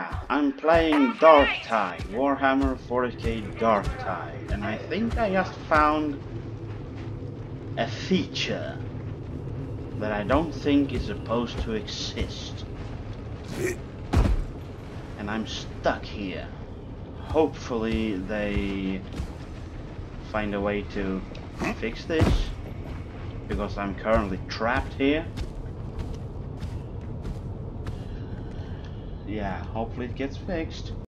Yeah, I'm playing Darktide, Warhammer 40k Darktide, and I think I just found a feature that I don't think is supposed to exist. And I'm stuck here. Hopefully they find a way to fix this, because I'm currently trapped here. Yeah, hopefully it gets fixed.